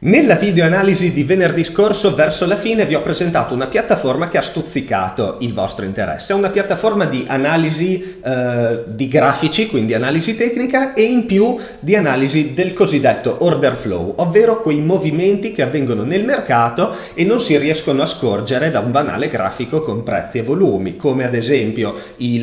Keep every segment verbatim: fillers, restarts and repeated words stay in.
Nella videoanalisi di venerdì scorso, verso la fine, vi ho presentato una piattaforma che ha stuzzicato il vostro interesse. È una piattaforma di analisi eh, di grafici, quindi analisi tecnica, e in più di analisi del cosiddetto order flow, ovvero quei movimenti che avvengono nel mercato e non si riescono a scorgere da un banale grafico con prezzi e volumi, come ad esempio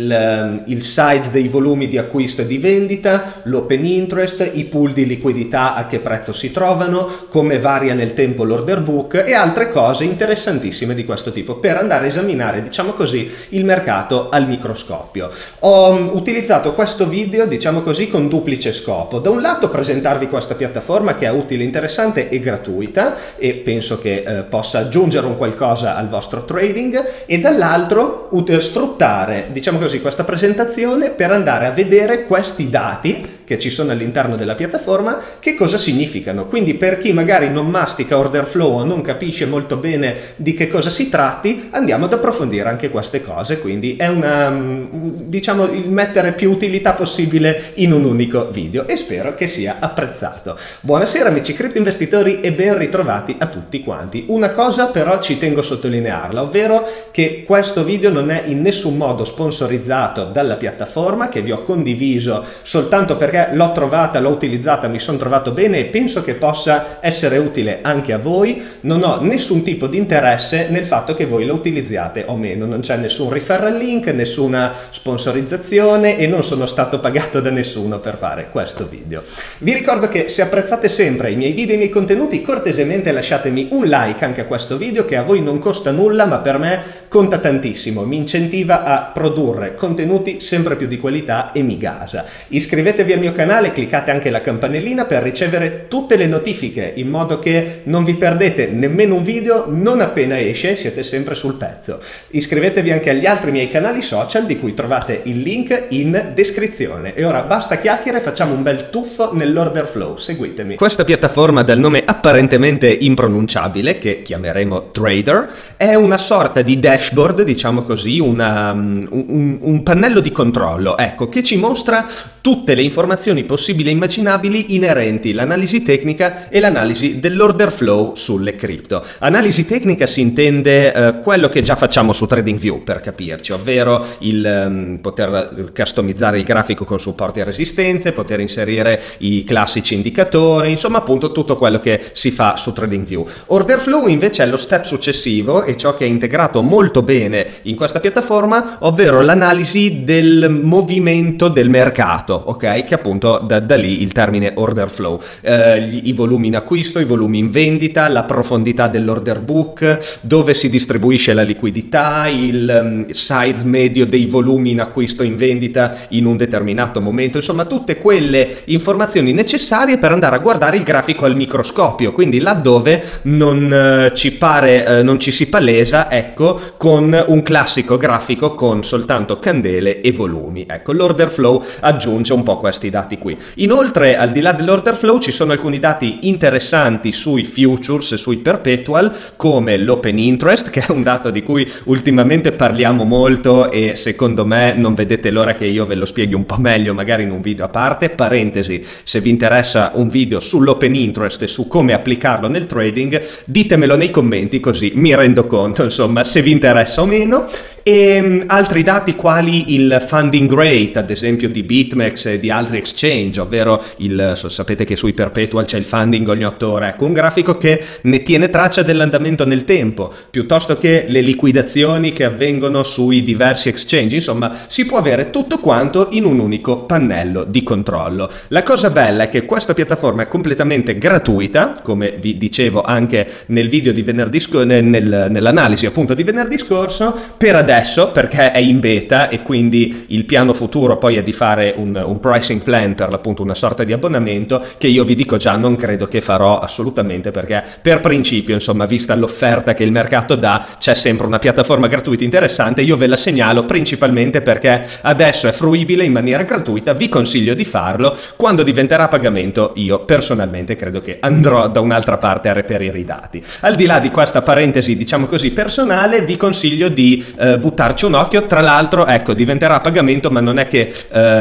il, il size dei volumi di acquisto e di vendita, l'open interest, i pool di liquidità a che prezzo si trovano, come come varia nel tempo l'order book e altre cose interessantissime di questo tipo per andare a esaminare, diciamo così, il mercato al microscopio. Ho utilizzato questo video, diciamo così, con duplice scopo. Da un lato presentarvi questa piattaforma che è utile, interessante e gratuita e penso che eh, possa aggiungere un qualcosa al vostro trading, e dall'altro sfruttare, diciamo così, questa presentazione per andare a vedere questi dati che ci sono all'interno della piattaforma, che cosa significano. Quindi per chi magari non mastica order flow o non capisce molto bene di che cosa si tratti, andiamo ad approfondire anche queste cose. Quindi è una, diciamo, il mettere più utilità possibile in un unico video, e spero che sia apprezzato. Buonasera amici cripto investitori e ben ritrovati a tutti quanti. Una cosa però ci tengo a sottolinearla, ovvero che questo video non è in nessun modo sponsorizzato dalla piattaforma, che vi ho condiviso soltanto perché l'ho trovata, l'ho utilizzata, mi sono trovato bene e penso che possa essere utile anche a voi. Non ho nessun tipo di interesse nel fatto che voi lo utilizziate o meno, non c'è nessun referral link, nessuna sponsorizzazione e non sono stato pagato da nessuno per fare questo video. Vi ricordo che se apprezzate sempre i miei video e i miei contenuti, cortesemente lasciatemi un like anche a questo video, che a voi non costa nulla ma per me conta tantissimo, mi incentiva a produrre contenuti sempre più di qualità e mi gasa. Iscrivetevi al mio canale, cliccate anche la campanellina per ricevere tutte le notifiche, in modo che non vi perdete nemmeno un video non appena esce, siete sempre sul pezzo. Iscrivetevi anche agli altri miei canali social, di cui trovate il link in descrizione. E ora basta chiacchiere, facciamo un bel tuffo nell'order flow, seguitemi. Questa piattaforma dal nome apparentemente impronunciabile, che chiameremo Trader, è una sorta di dashboard, diciamo così, una, un, un pannello di controllo, ecco, che ci mostra tutte le informazioni possibili e immaginabili inerenti all'analisi tecnica e l'analisi dell'order flow sulle cripto. Analisi tecnica si intende eh, quello che già facciamo su TradingView, per capirci, ovvero il um, poter customizzare il grafico con supporti e resistenze, poter inserire i classici indicatori, insomma appunto tutto quello che si fa su TradingView. Order flow invece è lo step successivo e ciò che è integrato molto bene in questa piattaforma, ovvero l'analisi del movimento del mercato. Ok, che appunto da, da lì il termine order flow, eh, gli, i volumi in acquisto, i volumi in vendita, la profondità dell'order book, dove si distribuisce la liquidità, il um, size medio dei volumi in acquisto e in vendita in un determinato momento, insomma tutte quelle informazioni necessarie per andare a guardare il grafico al microscopio, quindi laddove non eh, ci pare, eh, non ci si palesa, ecco, con un classico grafico con soltanto candele e volumi. Ecco, l'order flow aggiunge un po' questi dati qui. Inoltre, al di là dell'order flow, ci sono alcuni dati interessanti sui futures e sui perpetual, come l'open interest, che è un dato di cui ultimamente parliamo molto e secondo me non vedete l'ora che io ve lo spieghi un po' meglio, magari in un video a parte. Parentesi, se vi interessa un video sull'open interest e su come applicarlo nel trading, ditemelo nei commenti, così mi rendo conto, insomma, se vi interessa o meno. E um, altri dati quali il funding rate, ad esempio di BitMEX e di altri exchange, ovvero il, so, sapete che sui perpetual c'è il funding ogni otto ore, ecco, un grafico che ne tiene traccia dell'andamento nel tempo, piuttosto che le liquidazioni che avvengono sui diversi exchange. Insomma, si può avere tutto quanto in un unico pannello di controllo. La cosa bella è che questa piattaforma è completamente gratuita, come vi dicevo anche nel video di venerdì scorso, nel, nell'analisi appunto di venerdì scorso, per adesso, perché è in beta e quindi il piano futuro poi è di fare un, un pricing plan, per l'appunto una sorta di abbonamento, che io vi dico già non credo che farò assolutamente, perché per principio, insomma, vista l'offerta che il mercato dà, c'è sempre una piattaforma gratuita interessante. Io ve la segnalo principalmente perché adesso è fruibile in maniera gratuita, vi consiglio di farlo. Quando diventerà a pagamento io personalmente credo che andrò da un'altra parte a reperire i dati. Al di là di questa parentesi, diciamo così, personale, vi consiglio di eh, buttarci un occhio. Tra l'altro, ecco, diventerà a pagamento, ma non è che eh, chi ha la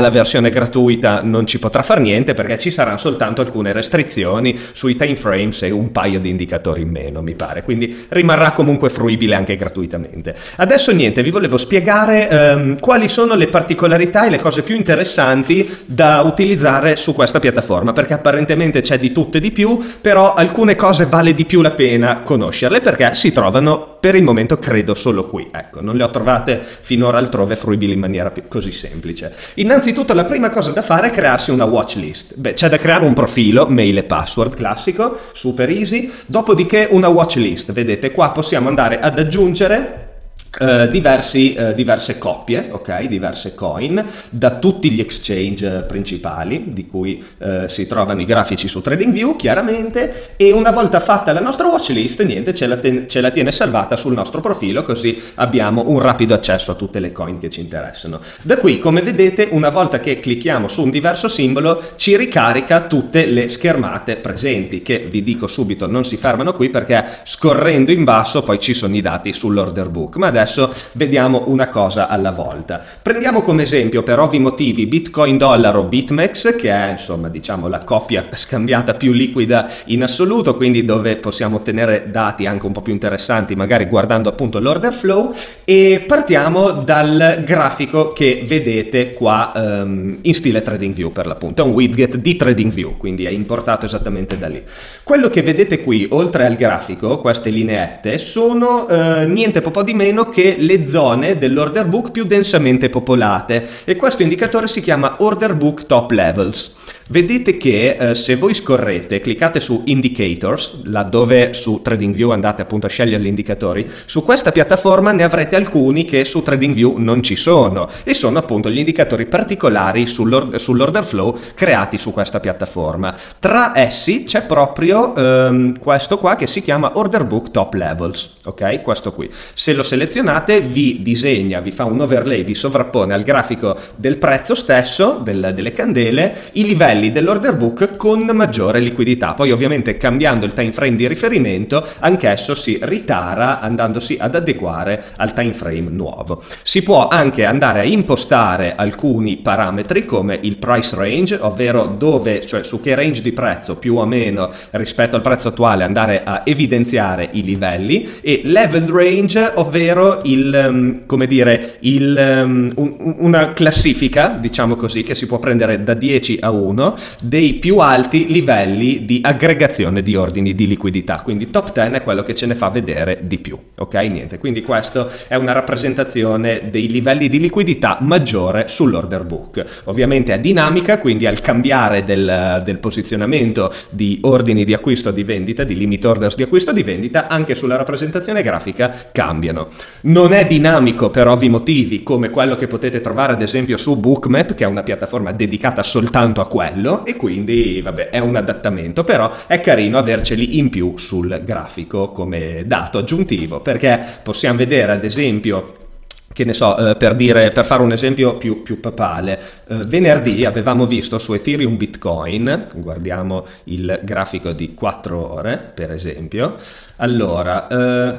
la versione gratuita non ci potrà far niente perché ci saranno soltanto alcune restrizioni sui time frames e un paio di indicatori in meno, mi pare, quindi rimarrà comunque fruibile anche gratuitamente. Adesso niente, vi volevo spiegare ehm, quali sono le particolarità e le cose più interessanti da utilizzare su questa piattaforma, perché apparentemente c'è di tutto e di più, però alcune cose vale di più la pena conoscerle perché si trovano per il momento credo solo qui, ecco, non le ho trovate finora altrove fruibili in maniera più così semplice. Innanzitutto la prima cosa da fare è crearsi una watchlist. Beh, c'è da creare un profilo, mail e password classico, super easy, dopodiché una watchlist. Vedete qua possiamo andare ad aggiungere Uh, diversi, uh, diverse coppie, ok, diverse coin da tutti gli exchange principali di cui uh, si trovano i grafici su TradingView chiaramente, e una volta fatta la nostra watchlist niente, ce la, ce la tiene salvata sul nostro profilo, così abbiamo un rapido accesso a tutte le coin che ci interessano. Da qui, come vedete, una volta che clicchiamo su un diverso simbolo ci ricarica tutte le schermate presenti, che vi dico subito non si fermano qui perché scorrendo in basso poi ci sono i dati sull'order book, ma adesso vediamo una cosa alla volta. Prendiamo come esempio, per ovvi motivi, Bitcoin dollaro BitMEX, che è insomma diciamo la coppia scambiata più liquida in assoluto, quindi dove possiamo ottenere dati anche un po' più interessanti magari guardando appunto l'order flow, e partiamo dal grafico che vedete qua um, in stile TradingView, per l'appunto è un widget di TradingView, quindi è importato esattamente da lì. Quello che vedete qui oltre al grafico, queste lineette, sono uh, niente po' di meno che le zone dell'order book più densamente popolate, e questo indicatore si chiama Order Book Top Levels. Vedete che eh, se voi scorrete, cliccate su Indicators, laddove su TradingView andate appunto a scegliere gli indicatori, su questa piattaforma ne avrete alcuni che su TradingView non ci sono, e sono appunto gli indicatori particolari sull'order sull flow creati su questa piattaforma. Tra essi c'è proprio ehm, questo qua che si chiama Order Book Top Levels, ok? Questo qui. Se lo selezionate vi disegna, vi fa un overlay, vi sovrappone al grafico del prezzo stesso, del, delle candele, i livelli dell'order book con maggiore liquidità. Poi ovviamente cambiando il time frame di riferimento anch'esso si ritara andandosi ad adeguare al time frame nuovo. Si può anche andare a impostare alcuni parametri come il price range, ovvero dove, cioè su che range di prezzo più o meno rispetto al prezzo attuale andare a evidenziare i livelli, e level range, ovvero il um, come dire il, um, un, una classifica, diciamo così, che si può prendere da dieci a uno dei più alti livelli di aggregazione di ordini di liquidità, quindi top dieci è quello che ce ne fa vedere di più, ok? Niente, quindi questo è una rappresentazione dei livelli di liquidità maggiore sull'order book. Ovviamente è dinamica, quindi al cambiare del, del posizionamento di ordini di acquisto o di vendita, di limit orders di acquisto o di vendita, anche sulla rappresentazione grafica cambiano. Non è dinamico per ovvi motivi come quello che potete trovare ad esempio su Bookmap, che è una piattaforma dedicata soltanto a quello, e quindi vabbè è un adattamento, però è carino averceli in più sul grafico come dato aggiuntivo, perché possiamo vedere ad esempio, che ne so, eh, per dire, per fare un esempio più, più papale, eh, venerdì avevamo visto su Ethereum Bitcoin, guardiamo il grafico di quattro ore per esempio, allora eh,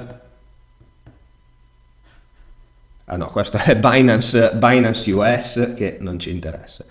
ah no, questo è Binance, Binance U S che non ci interessa.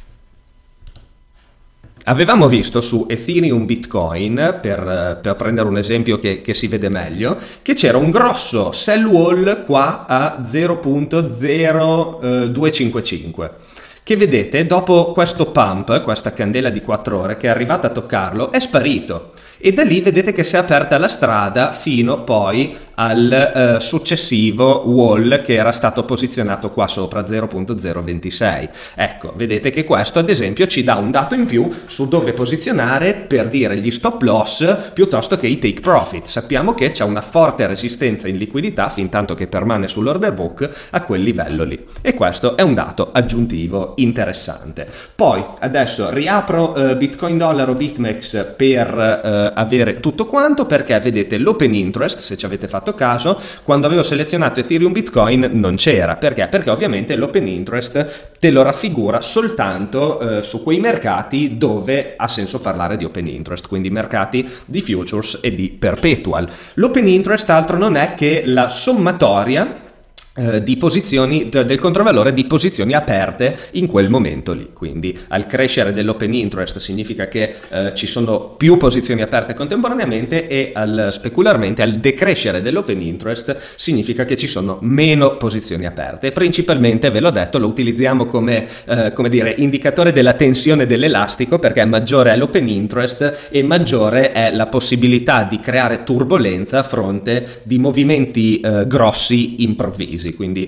Avevamo visto su Ethereum Bitcoin, per, per prendere un esempio che, che si vede meglio, che c'era un grosso sell wall qua a zero virgola zero due cinque cinque, che vedete dopo questo pump, questa candela di quattro ore che è arrivata a toccarlo, è sparito. E da lì vedete che si è aperta la strada fino poi al uh, successivo wall che era stato posizionato qua sopra, zero virgola zero ventisei. Ecco, vedete che questo ad esempio ci dà un dato in più su dove posizionare per dire gli stop loss piuttosto che i take profit. Sappiamo che c'è una forte resistenza in liquidità fin tanto che permane sull'order book a quel livello lì, e questo è un dato aggiuntivo interessante. Poi adesso riapro uh, Bitcoin dollaro BitMEX per uh, avere tutto quanto, perché vedete l'open interest, se ci avete fatto caso, quando avevo selezionato Ethereum Bitcoin non c'era. Perché? Perché ovviamente l'open interest te lo raffigura soltanto eh, su quei mercati dove ha senso parlare di open interest, quindi mercati di futures e di perpetual. L'open interest altro non è che la sommatoria eh, di posizioni, del controvalore di posizioni aperte in quel momento lì. Quindi al crescere dell'open interest significa che eh, ci sono più posizioni aperte contemporaneamente, e al, specularmente al decrescere dell'open interest significa che ci sono meno posizioni aperte. Principalmente, ve l'ho detto, lo utilizziamo come, eh, come dire, indicatore della tensione dell'elastico, perché maggiore è l'open interest e maggiore è la possibilità di creare turbolenza a fronte di movimenti eh, grossi improvvisi, quindi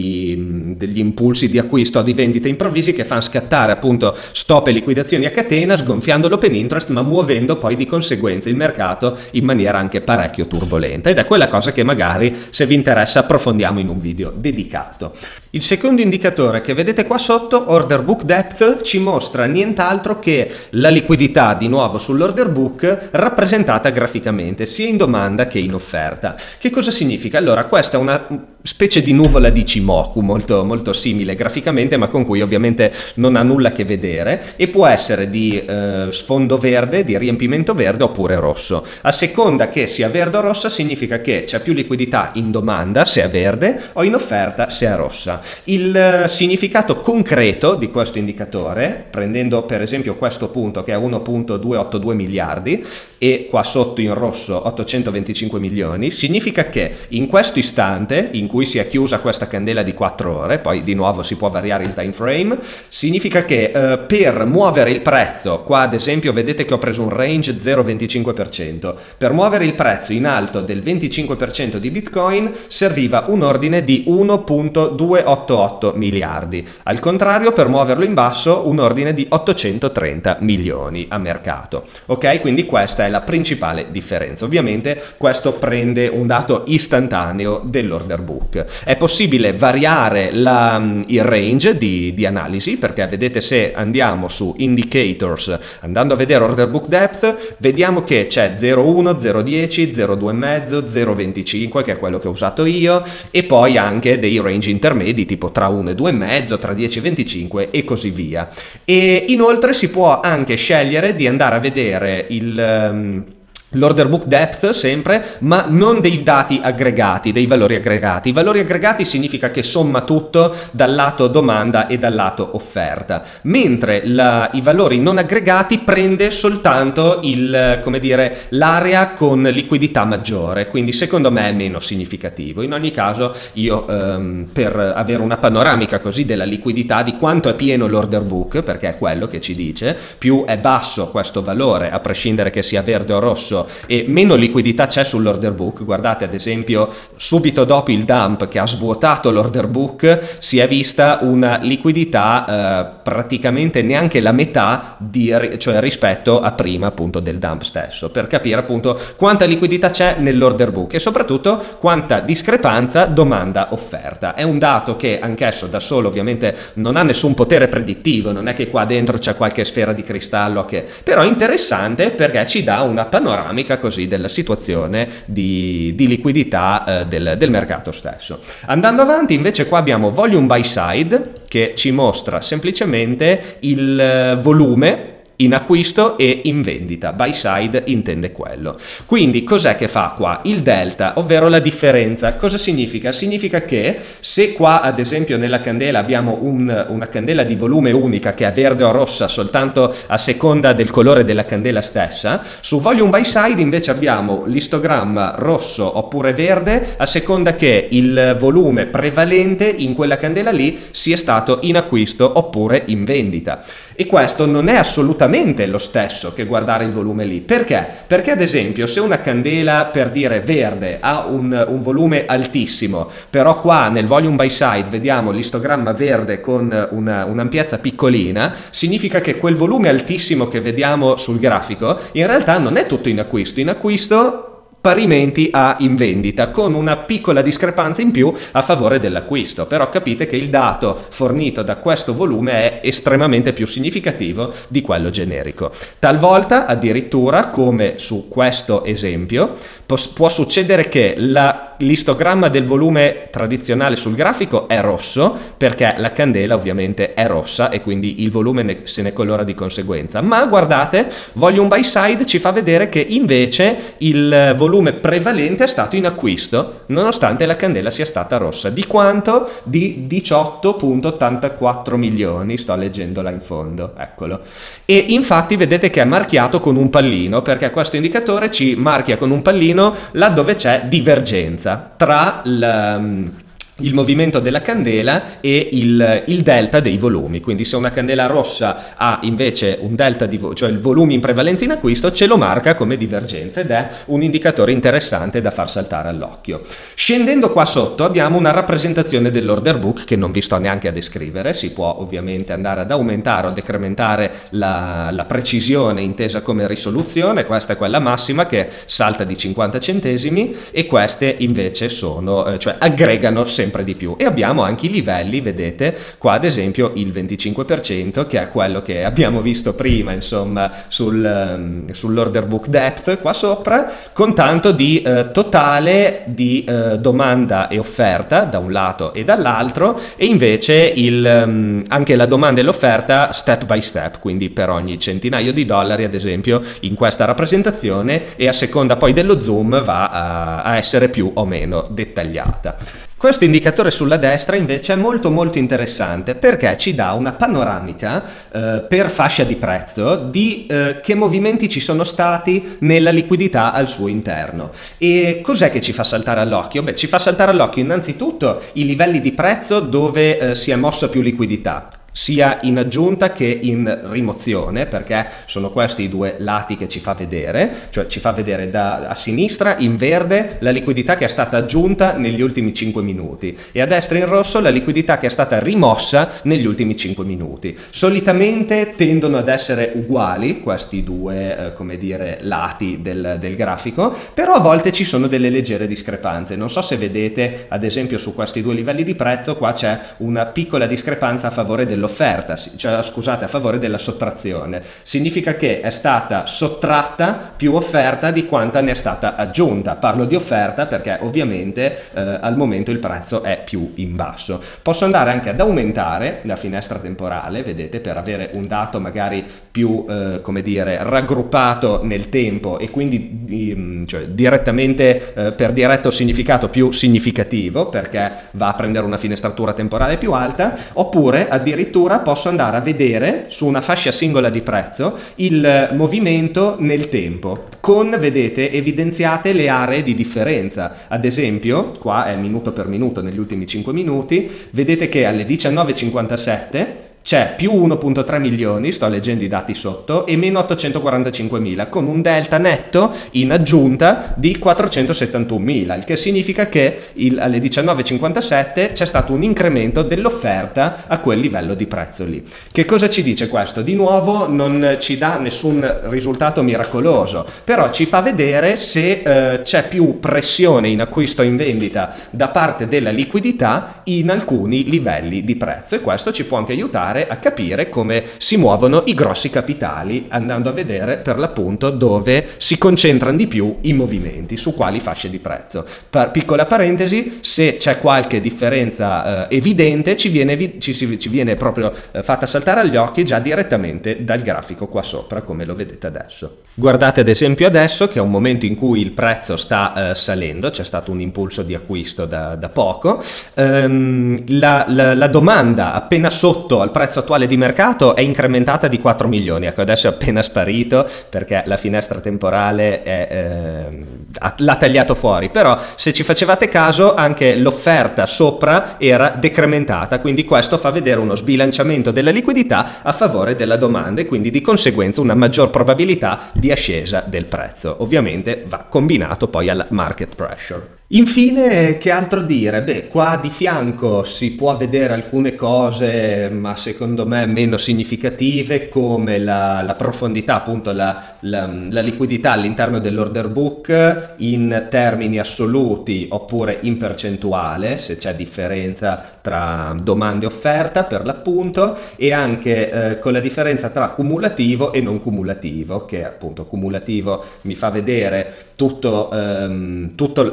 di, degli impulsi di acquisto o di vendita improvvisi che fanno scattare appunto stop e liquidazioni a catena, sgonfiando l'open interest ma muovendo poi di conseguenza il mercato in maniera anche parecchio turbolenta, ed è quella cosa che magari, se vi interessa, approfondiamo in un video dedicato. Il secondo indicatore che vedete qua sotto, order book depth, ci mostra nient'altro che la liquidità, di nuovo sull'order book, rappresentata graficamente sia in domanda che in offerta. Che cosa significa? Allora, questa è una specie di nuvola di Ichimoku, molto, molto simile graficamente, ma con cui ovviamente non ha nulla a che vedere, e può essere di eh, sfondo verde, di riempimento verde, oppure rosso. A seconda che sia verde o rossa significa che c'è più liquidità in domanda se è verde, o in offerta se è rossa. Il eh, significato concreto di questo indicatore, prendendo per esempio questo punto che è uno virgola duecentottantadue miliardi e qua sotto in rosso ottocentoventicinque milioni, significa che in questo istante in cui si è chiusa questa candela di quattro ore, poi di nuovo si può variare il time frame, significa che eh, per muovere il prezzo, qua ad esempio vedete che ho preso un range zero virgola venticinque per cento, per muovere il prezzo in alto del venticinque per cento di Bitcoin serviva un ordine di uno virgola duecentottantotto miliardi, al contrario per muoverlo in basso un ordine di ottocentotrenta milioni a mercato. Ok, quindi questa è la principale differenza. Ovviamente questo prende un dato istantaneo dell'order book. È possibile variare la, il range di, di analisi, perché vedete, se andiamo su indicators, andando a vedere order book depth, vediamo che c'è zero virgola uno, zero virgola dieci, zero virgola due virgola cinque, zero virgola venticinque, che è quello che ho usato io, e poi anche dei range intermedi tipo tra uno e due virgola cinque, tra dieci e venticinque e così via. E inoltre si può anche scegliere di andare a vedere il um, l'order book depth sempre, ma non dei dati aggregati, dei valori aggregati. I valori aggregati significa che somma tutto dal lato domanda e dal lato offerta, mentre la, i valori non aggregati prende soltanto il, come dire, l'area con liquidità maggiore, quindi secondo me è meno significativo. In ogni caso io ehm, per avere una panoramica così della liquidità, di quanto è pieno l'order book, perché è quello che ci dice, più è basso questo valore, a prescindere che sia verde o rosso, e meno liquidità c'è sull'order book. Guardate ad esempio subito dopo il dump che ha svuotato l'order book si è vista una liquidità eh, praticamente neanche la metà di, cioè rispetto a prima appunto del dump stesso, per capire appunto quanta liquidità c'è nell'order book e soprattutto quanta discrepanza domanda offerta. È un dato che anch'esso da solo ovviamente non ha nessun potere predittivo, non è che qua dentro c'è qualche sfera di cristallo, che però è interessante perché ci dà una panoramica così della situazione di, di liquidità eh, del, del mercato stesso. Andando avanti invece qua abbiamo volume by side, che ci mostra semplicemente il eh, volume in acquisto e in vendita. Buy side intende quello. Quindi cos'è che fa qua? Il delta, ovvero la differenza. Cosa significa? Significa che se qua ad esempio nella candela abbiamo un, una candela di volume unica che è verde o rossa soltanto a seconda del colore della candela stessa, su volume by side invece abbiamo l'istogramma rosso oppure verde a seconda che il volume prevalente in quella candela lì sia stato in acquisto oppure in vendita. E questo non è assolutamente lo stesso che guardare il volume lì. Perché? Perché ad esempio se una candela, per dire verde, ha un, un volume altissimo, però qua nel volume by side vediamo l'istogramma verde con una, un'ampiezza piccolina, significa che quel volume altissimo che vediamo sul grafico in realtà non è tutto in acquisto. In acquisto parimenti a in vendita, con una piccola discrepanza in più a favore dell'acquisto. Però capite che il dato fornito da questo volume è estremamente più significativo di quello generico. Talvolta addirittura, come su questo esempio, può succedere che la l'istogramma del volume tradizionale sul grafico è rosso perché la candela ovviamente è rossa e quindi il volume ne, se ne colora di conseguenza. Ma guardate, Volume by Side ci fa vedere che invece il volume prevalente è stato in acquisto, nonostante la candela sia stata rossa. Di quanto? Di diciotto virgola ottantaquattro milioni, sto leggendo là in fondo, eccolo. E infatti vedete che è marchiato con un pallino, perché questo indicatore ci marchia con un pallino laddove c'è divergenza tra il, il movimento della candela e il, il delta dei volumi. Quindi se una candela rossa ha invece un delta di cioè il volume in prevalenza in acquisto, ce lo marca come divergenza ed è un indicatore interessante da far saltare all'occhio. Scendendo qua sotto abbiamo una rappresentazione dell'order book che non vi sto neanche a descrivere. Si può ovviamente andare ad aumentare o decrementare la, la precisione intesa come risoluzione. Questa è quella massima che salta di cinquanta centesimi e queste invece sono eh, cioè aggregano sempre di più, e abbiamo anche i livelli, vedete qua ad esempio il venticinque per cento che è quello che abbiamo visto prima, insomma sul, um, sull'order book depth qua sopra, con tanto di uh, totale di uh, domanda e offerta da un lato e dall'altro, e invece il, um, anche la domanda e l'offerta step by step, quindi per ogni centinaio di dollari ad esempio in questa rappresentazione, e a seconda poi dello zoom va a, a essere più o meno dettagliata. Questo indicatore sulla destra invece è molto molto interessante perché ci dà una panoramica eh, per fascia di prezzo di eh, che movimenti ci sono stati nella liquidità al suo interno. E cos'è che ci fa saltare all'occhio? Beh, ci fa saltare all'occhio innanzitutto i livelli di prezzo dove eh, si è mossa più liquidità, sia in aggiunta che in rimozione, perché sono questi i due lati che ci fa vedere, cioè ci fa vedere da a sinistra in verde la liquidità che è stata aggiunta negli ultimi cinque minuti e a destra in rosso la liquidità che è stata rimossa negli ultimi cinque minuti. Solitamente tendono ad essere uguali questi due eh, come dire lati del, del grafico, però a volte ci sono delle leggere discrepanze. Non so se vedete ad esempio su questi due livelli di prezzo, qua c'è una piccola discrepanza a favore del l'offerta, cioè scusate, a favore della sottrazione. Significa che è stata sottratta più offerta di quanta ne è stata aggiunta. Parlo di offerta perché ovviamente eh, al momento il prezzo è più in basso. Posso andare anche ad aumentare la finestra temporale, vedete, per avere un dato magari più eh, come dire raggruppato nel tempo e quindi di, cioè, direttamente eh, per diretto significato più significativo, perché va a prendere una finestratura temporale più alta. Oppure addirittura posso andare a vedere su una fascia singola di prezzo il movimento nel tempo con, vedete, evidenziate le aree di differenza. Ad esempio qua è minuto per minuto negli ultimi cinque minuti, vedete che alle diciannove e cinquantasette c'è più uno virgola tre milioni, sto leggendo i dati sotto, e meno ottocentoquarantacinquemila, con un delta netto in aggiunta di quattrocentosettantunomila, il che significa che il, alle diciannove e cinquantasette c'è stato un incremento dell'offerta a quel livello di prezzo lì. Che cosa ci dice questo? Di nuovo non ci dà nessun risultato miracoloso, però ci fa vedere se eh, c'è più pressione in acquisto e in vendita da parte della liquidità in alcuni livelli di prezzo, e questo ci può anche aiutare a capire come si muovono i grossi capitali, andando a vedere per l'appunto dove si concentrano di più i movimenti, su quali fasce di prezzo. Per, piccola parentesi, se c'è qualche differenza eh, evidente ci viene, ci, ci viene proprio eh, fatta saltare agli occhi già direttamente dal grafico qua sopra, come lo vedete adesso. Guardate ad esempio adesso che è un momento in cui il prezzo sta eh, salendo, c'è stato un impulso di acquisto da, da poco, ehm, la, la, la domanda appena sotto al prezzo attuale di mercato è incrementata di quattro milioni, ecco adesso è appena sparito perché la finestra temporale è, eh, l'ha tagliato fuori, però se ci facevate caso anche l'offerta sopra era decrementata, quindi questo fa vedere uno sbilanciamento della liquidità a favore della domanda e quindi di conseguenza una maggior probabilità di ascesa del prezzo. Ovviamente va combinato poi al market pressure. Infine, che altro dire? Beh, qua di fianco si può vedere alcune cose, ma secondo me meno significative, come la, la profondità, appunto la, la, la liquidità all'interno dell'order book in termini assoluti oppure in percentuale, se c'è differenza tra domanda e offerta per l'appunto, e anche eh, con la differenza tra cumulativo e non cumulativo, che appunto cumulativo mi fa vedere tutto, ehm, tutto il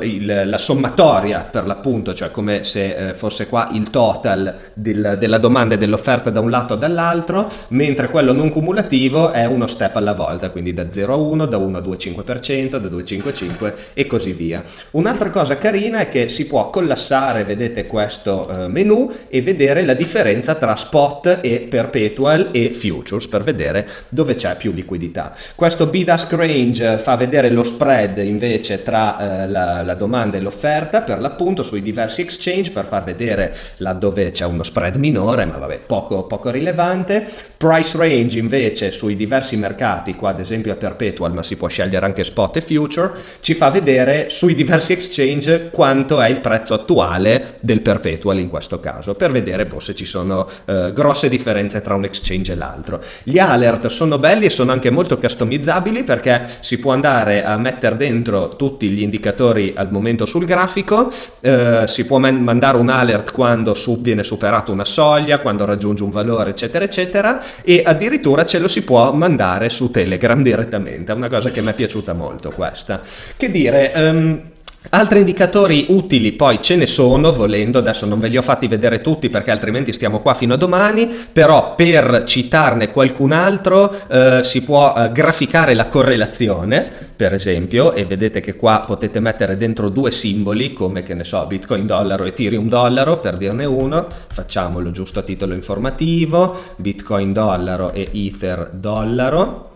la sommatoria per l'appunto, cioè come se eh, fosse qua il total del, della domanda e dell'offerta da un lato o dall'altro, mentre quello non cumulativo è uno step alla volta, quindi da zero a uno, da uno a due virgola cinque per cento, da due virgola cinquantacinque e così via. Un'altra cosa carina è che si può collassare, vedete questo eh, menu, e vedere la differenza tra spot e perpetual e futures per vedere dove c'è più liquidità. Questo bid-ask range fa vedere lo spread invece tra eh, la, la domanda e l'offerta per l'appunto sui diversi exchange, per far vedere laddove c'è uno spread minore, ma vabbè, poco, poco rilevante. Price range invece sui diversi mercati, qua ad esempio è perpetual ma si può scegliere anche spot e future, ci fa vedere sui diversi exchange quanto è il prezzo attuale del perpetual in questo caso, per vedere boh, se ci sono eh, grosse differenze tra un exchange e l'altro. Gli alert sono belli e sono anche molto customizzabili, perché si può andare a mettere dentro tutti gli indicatori al momento sul grafico, eh, si può man mandare un alert quando su viene superata una soglia, quando raggiunge un valore eccetera eccetera, e addirittura ce lo si può mandare su Telegram direttamente. È una cosa che mi è piaciuta molto questa. Che dire, um, altri indicatori utili poi ce ne sono, volendo, adesso non ve li ho fatti vedere tutti perché altrimenti stiamo qua fino a domani, però per citarne qualcun altro eh, si può eh, graficare la correlazione, per esempio, e vedete che qua potete mettere dentro due simboli come, che ne so, Bitcoin dollaro, Ethereum dollaro, per dirne uno, facciamolo giusto a titolo informativo, Bitcoin dollaro e Ether dollaro,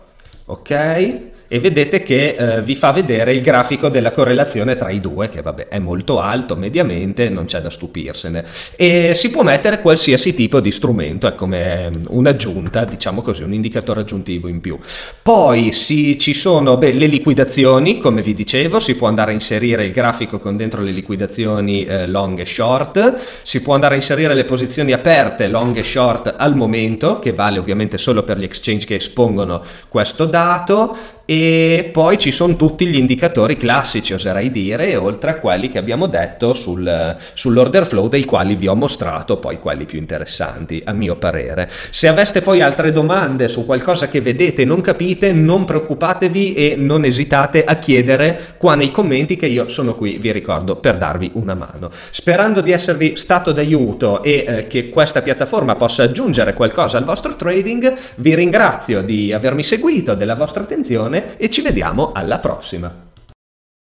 ok? E vedete che eh, vi fa vedere il grafico della correlazione tra i due, che vabbè è molto alto mediamente, non c'è da stupirsene, e si può mettere qualsiasi tipo di strumento, è come un'aggiunta, diciamo così, un indicatore aggiuntivo in più. Poi si, ci sono beh, le liquidazioni, come vi dicevo, si può andare a inserire il grafico con dentro le liquidazioni eh, long e short, si può andare a inserire le posizioni aperte long e short al momento, che vale ovviamente solo per gli exchange che espongono questo dato, e poi ci sono tutti gli indicatori classici, oserei dire, oltre a quelli che abbiamo detto sul, sull'order flow, dei quali vi ho mostrato poi quelli più interessanti a mio parere. Se aveste poi altre domande su qualcosa che vedete e non capite, non preoccupatevi e non esitate a chiedere qua nei commenti, che io sono qui, vi ricordo, per darvi una mano. Sperando di esservi stato d'aiuto e eh, che questa piattaforma possa aggiungere qualcosa al vostro trading, vi ringrazio di avermi seguito, della vostra attenzione, e ci vediamo alla prossima.